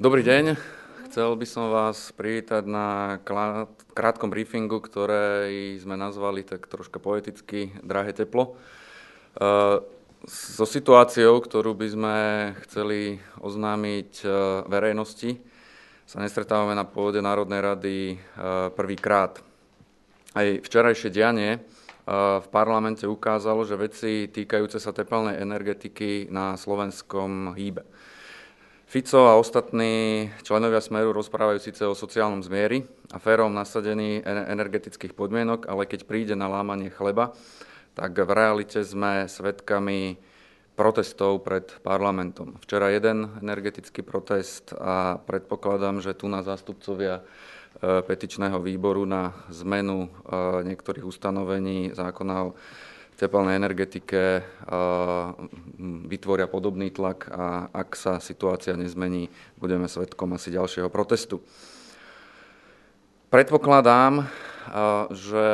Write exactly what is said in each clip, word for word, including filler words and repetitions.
Dobrý deň. Chcel by som vás privítať na krátkom briefingu, ktoré sme nazvali tak troška poeticky Drahé teplo. So situáciou, ktorú by sme chceli oznámiť verejnosti, sa nestretávame na pôde Národnej rady prvýkrát. Aj včerajšie dianie v parlamente ukázalo, že veci týkajúce sa tepelnej energetiky na Slovenskom hýbe. Fico a ostatní členovia Smeru rozprávajú síce o sociálnom zmieri a férovom nasadení energetických podmienok, ale keď príde na lámanie chleba, tak v realite sme svedkami protestov pred parlamentom. Včera jeden energetický protest a predpokladám, že tu na zástupcovia petičného výboru na zmenu niektorých ustanovení zákona o tepelnej energetike vytvoria podobný tlak a ak sa situácia nezmení, budeme svedkom asi ďalšieho protestu. Predpokladám, že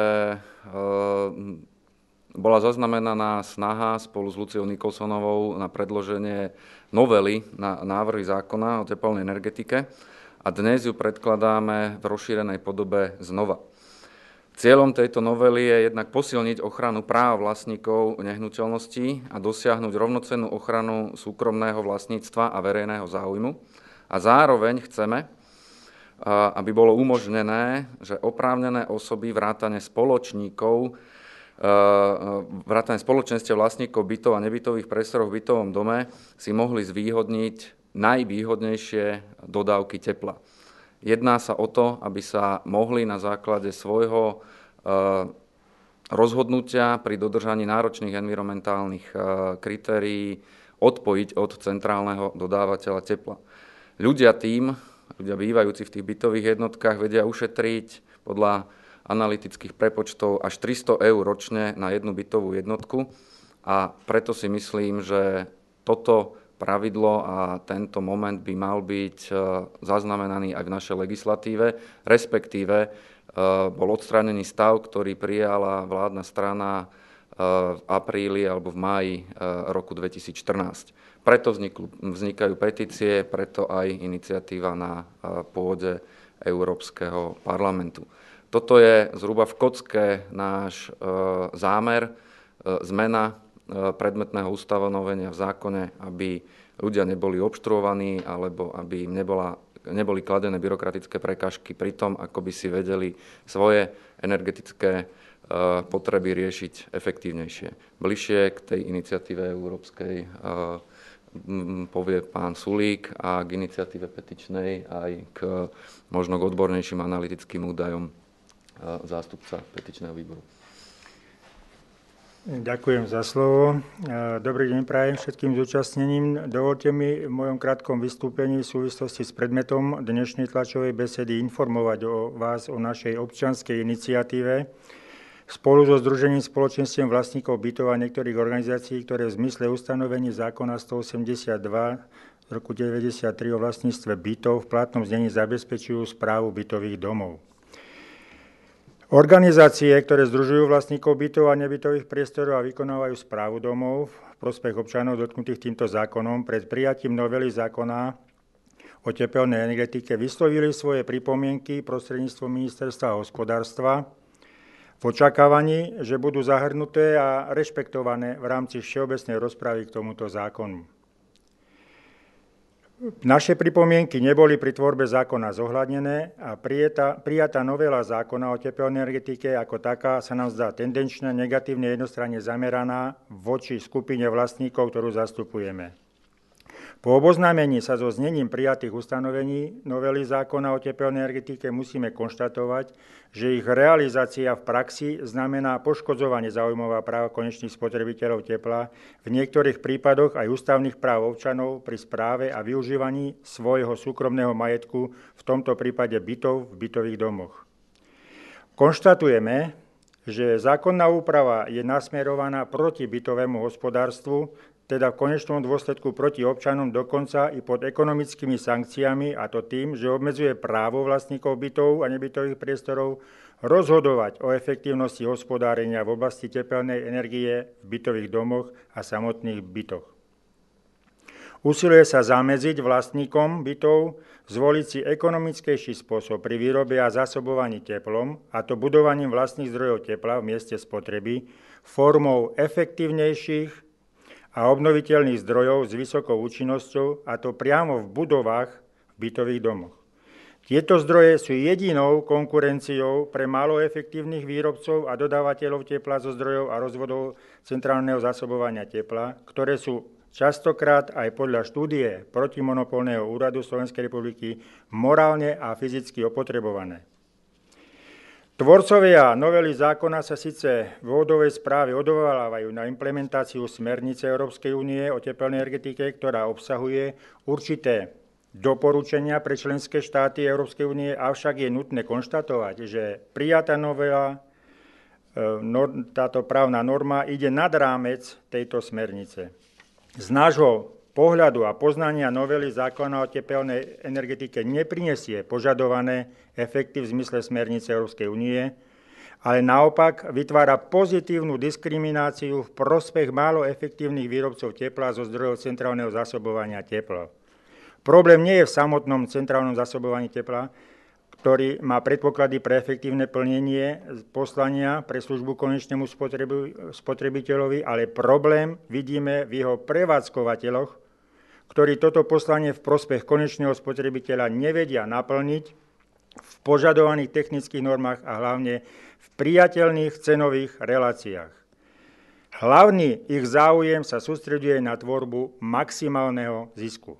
bola zaznamenaná snaha spolu s Luciou Nicholsonovou na predloženie novely na návrhy zákona o tepelnej energetike a dnes ju predkladáme v rozšírenej podobe znova. Cieľom tejto novely je jednak posilniť ochranu práv vlastníkov nehnuteľností a dosiahnuť rovnocennú ochranu súkromného vlastníctva a verejného záujmu. A zároveň chceme, aby bolo umožnené, že oprávnené osoby vrátane spoločníkov, vrátane spoločenstiev vlastníkov bytov a nebytových priestorov v bytovom dome si mohli zvýhodniť najvýhodnejšie dodávky tepla. Jedná sa o to, aby sa mohli na základe svojho rozhodnutia pri dodržaní náročných environmentálnych kritérií odpojiť od centrálneho dodávateľa tepla. Ľudia tým, ľudia bývajúci v tých bytových jednotkách vedia ušetriť podľa analytických prepočtov až tristo eur ročne na jednu bytovú jednotku a preto si myslím, že toto pravidlo a tento moment by mal byť zaznamenaný aj v našej legislatíve, respektíve bol odstránený stav, ktorý prijala vládna strana v apríli alebo v máji roku dvetisícštrnásť. Preto vzniklu, vznikajú petície, preto aj iniciatíva na pôde Európskeho parlamentu. Toto je zhruba v kocke náš zámer, zmena predmetného ustanovenia v zákone, aby ľudia neboli obštruovaní alebo aby im nebola, neboli kladené byrokratické prekážky pri tom, ako by si vedeli svoje energetické potreby riešiť efektívnejšie. Bližšie k tej iniciatíve európskej povie pán Sulík a k iniciatíve petičnej aj k možno k odbornejším analytickým údajom zástupca petičného výboru. Ďakujem za slovo. Dobrý deň prajem všetkým zúčastneným. Dovolte mi v mojom krátkom vystúpení v súvislosti s predmetom dnešnej tlačovej besedy informovať o vás o našej občianskej iniciatíve spolu so Združením spoločenstiev vlastníkov bytov a niektorých organizácií, ktoré v zmysle ustanovení zákona stoosemdesiatdva z roku deväťdesiattri o vlastníctve bytov v platnom znení zabezpečujú správu bytových domov. Organizácie, ktoré združujú vlastníkov bytov a nebytových priestorov a vykonávajú správu domov v prospech občanov dotknutých týmto zákonom, pred prijatím novely zákona o tepelnej energetike vyslovili svoje pripomienky prostredníctvom Ministerstva hospodárstva v očakávaní, že budú zahrnuté a rešpektované v rámci všeobecnej rozpravy k tomuto zákonu. Naše pripomienky neboli pri tvorbe zákona zohľadnené a prijatá, prijatá novela zákona o tepelnej energetike ako taká sa nám zdá tendenčne negatívne jednostranne zameraná voči skupine vlastníkov, ktorú zastupujeme. Po oboznámení sa so znením prijatých ustanovení novely zákona o tepelnej energetike musíme konštatovať, že ich realizácia v praxi znamená poškodzovanie záujmov a práv konečných spotrebiteľov tepla, v niektorých prípadoch aj ústavných práv občanov pri správe a využívaní svojho súkromného majetku, v tomto prípade bytov v bytových domoch. Konštatujeme, že zákonná úprava je nasmerovaná proti bytovému hospodárstvu, teda v konečnom dôsledku proti občanom dokonca i pod ekonomickými sankciami, a to tým, že obmedzuje právo vlastníkov bytov a nebytových priestorov rozhodovať o efektívnosti hospodárenia v oblasti tepelnej energie v bytových domoch a samotných bytoch. Usiluje sa zamedziť vlastníkom bytov zvoliť si ekonomickejší spôsob pri výrobe a zásobovaní teplom, a to budovaním vlastných zdrojov tepla v mieste spotreby formou efektívnejších a obnoviteľných zdrojov s vysokou účinnosťou, a to priamo v budovách v bytových domoch. Tieto zdroje sú jedinou konkurenciou pre málo efektívnych výrobcov a dodávateľov tepla zo zdrojov a rozvodov centrálneho zásobovania tepla, ktoré sú častokrát aj podľa štúdie protimonopolného úradu Slovenskej republiky morálne a fyzicky opotrebované. Tvorcovia novely zákona sa síce v úvodovej správe odvolávajú na implementáciu smernice Európskej únie o tepelnej energetike, ktorá obsahuje určité doporučenia pre členské štáty Európskej únie, avšak je nutné konštatovať, že prijatá novela, táto právna norma ide nad rámec tejto smernice. Z nášho pohľadu a poznania novely zákona o tepelnej energetike neprinesie požadované efekty v zmysle smernice Európskej únie, ale naopak vytvára pozitívnu diskrimináciu v prospech málo efektívnych výrobcov tepla zo zdrojov centrálneho zásobovania tepla. Problém nie je v samotnom centrálnom zásobovaní tepla, ktorý má predpoklady pre efektívne plnenie poslania pre službu konečnému spotrebiteľovi, ale problém vidíme v jeho prevádzkovateľoch, ktorí toto poslanie v prospech konečného spotrebiteľa nevedia naplniť v požadovaných technických normách a hlavne v priateľných cenových reláciách. Hlavný ich záujem sa sústreďuje na tvorbu maximálneho zisku.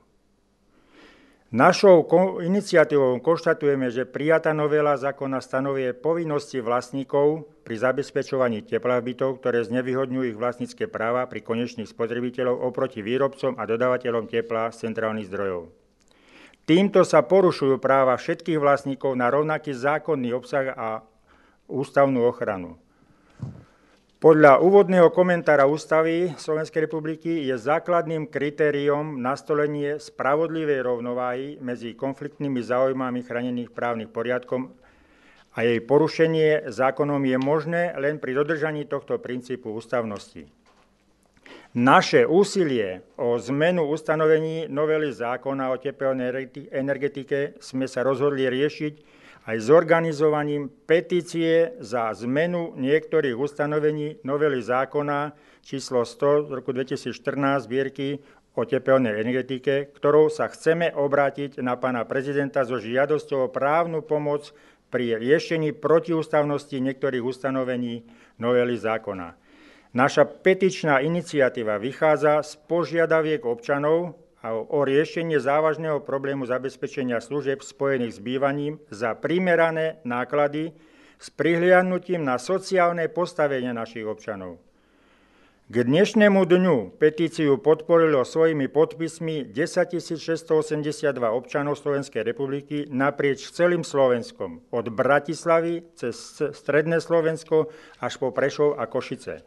Našou iniciatívou konštatujeme, že prijatá novela zákona stanovuje povinnosti vlastníkov pri zabezpečovaní tepla v bytov, ktoré znevýhodňujú ich vlastnícke práva pri konečných spotrebiteľov oproti výrobcom a dodávateľom tepla z centrálnych zdrojov. Týmto sa porušujú práva všetkých vlastníkov na rovnaký zákonný obsah a ústavnú ochranu. Podľa úvodného komentára Ústavy Slovenskej republiky je základným kritériom nastolenie spravodlivej rovnováhy medzi konfliktnými záujmami chránených právnych poriadkom a jej porušenie zákonom je možné len pri dodržaní tohto princípu ústavnosti. Naše úsilie o zmenu ustanovení novely zákona o tepelnej energetike sme sa rozhodli riešiť aj s organizovaním petície za zmenu niektorých ustanovení novely zákona číslo sto z roku dvetisícštrnásť zbierky o tepelnej energetike, ktorou sa chceme obrátiť na pána prezidenta so žiadosťou o právnu pomoc pri riešení protiústavnosti niektorých ustanovení novely zákona. Naša petičná iniciatíva vychádza z požiadaviek občanov a o riešenie závažného problému zabezpečenia služieb spojených s bývaním za primerané náklady s prihliadnutím na sociálne postavenie našich občanov. K dnešnému dňu petíciu podporilo svojimi podpismi desaťtisícšesťstoosemdesiatdva občanov Slovenskej republiky naprieč celým Slovenskom, od Bratislavy cez stredné Slovensko až po Prešov a Košice.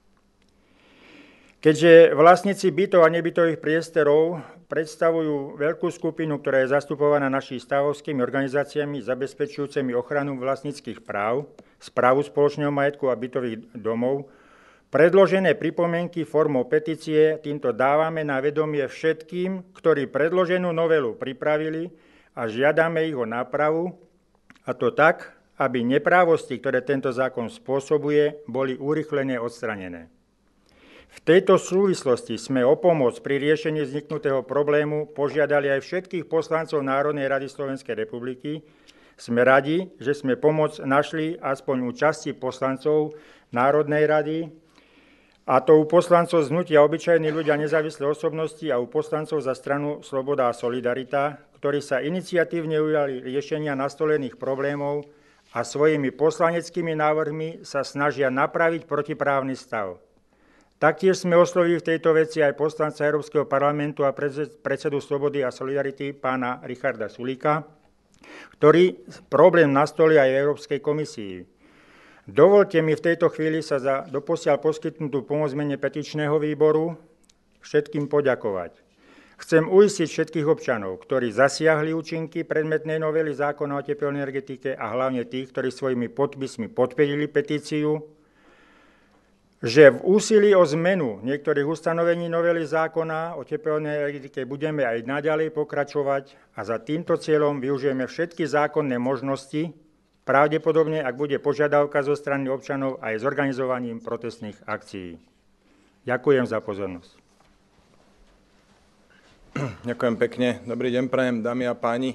Keďže vlastníci bytov a nebytových priestorov predstavujú veľkú skupinu, ktorá je zastupovaná našimi stavovskými organizáciami zabezpečujúcimi ochranu vlastníckych práv, správu spoločného majetku a bytových domov, predložené pripomienky formou petície týmto dávame na vedomie všetkým, ktorí predloženú novelu pripravili, a žiadame ich o nápravu, a to tak, aby neprávosti, ktoré tento zákon spôsobuje, boli urýchlene odstranené. V tejto súvislosti sme o pomoc pri riešení vzniknutého problému požiadali aj všetkých poslancov Národnej rady Slovenskej republiky. Sme radi, že sme pomoc našli aspoň u časti poslancov Národnej rady, a to u poslancov z hnutia Obyčajní ľudia, nezávislé osobnosti a u poslancov za stranu Sloboda a Solidarita, ktorí sa iniciatívne ujali riešenia nastolených problémov a svojimi poslaneckými návrhmi sa snažia napraviť protiprávny stav. Taktiež sme oslovili v tejto veci aj poslanca Európskeho parlamentu a predsedu Slobody a Solidarity pána Richarda Sulíka, ktorý problém nastolil aj v Európskej komisii. Dovolte mi v tejto chvíli sa za doposiaľ poskytnutú pomoc mene petičného výboru všetkým poďakovať. Chcem uistiť všetkých občanov, ktorí zasiahli účinky predmetnej novely zákona o tepelnej energetike a hlavne tých, ktorí svojimi podpismi podporili petíciu, že v úsilí o zmenu niektorých ustanovení novely zákona o tepelnej energetike budeme aj naďalej pokračovať a za týmto cieľom využijeme všetky zákonné možnosti, pravdepodobne, ak bude požiadavka zo strany občanov aj s organizovaním protestných akcií. Ďakujem za pozornosť. Ďakujem pekne. Dobrý deň prajem, dámy a páni.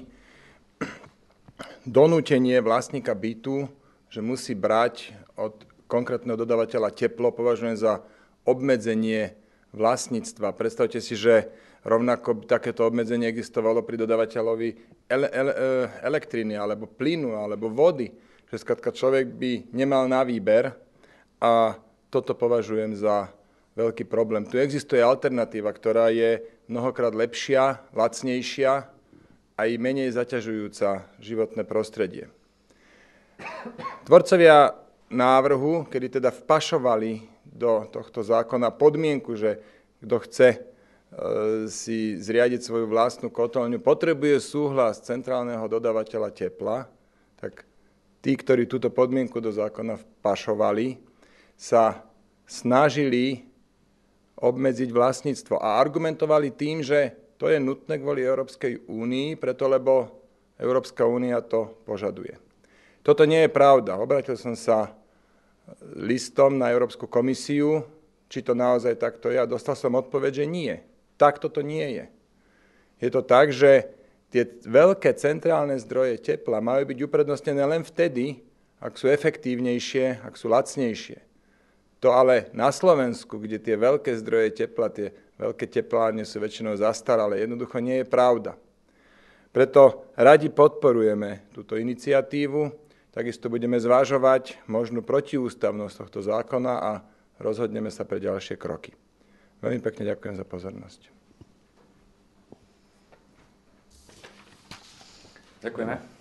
Donútenie vlastníka bytu, že musí brať od konkrétneho dodávateľa teplo, považujem za obmedzenie vlastníctva. Predstavte si, že rovnako takéto obmedzenie existovalo pri dodávateľovi ele- ele- elektriny, alebo plynu, alebo vody. Že skrátka človek by nemal na výber a toto považujem za veľký problém. Tu existuje alternatíva, ktorá je mnohokrát lepšia, lacnejšia a i menej zaťažujúca životné prostredie. Tvorcovia návrhu, kedy teda vpašovali do tohto zákona podmienku, že kto chce e, si zriadiť svoju vlastnú kotolňu, potrebuje súhlas centrálneho dodávateľa tepla, tak tí, ktorí túto podmienku do zákona vpašovali, sa snažili obmedziť vlastníctvo a argumentovali tým, že to je nutné kvôli Európskej únii, preto lebo Európska únia to požaduje. Toto nie je pravda. Obrátil som sa listom na Európsku komisiu, či to naozaj takto je, a dostal som odpoveď, že nie. Takto to nie je. Je to tak, že tie veľké centrálne zdroje tepla majú byť uprednostnené len vtedy, ak sú efektívnejšie, ak sú lacnejšie. To ale na Slovensku, kde tie veľké zdroje tepla, tie veľké teplárne sú väčšinou zastaralé, jednoducho nie je pravda. Preto radi podporujeme túto iniciatívu. Takisto budeme zvažovať možnú protiústavnosť tohto zákona a rozhodneme sa pre ďalšie kroky. Veľmi pekne ďakujem za pozornosť. Ďakujeme.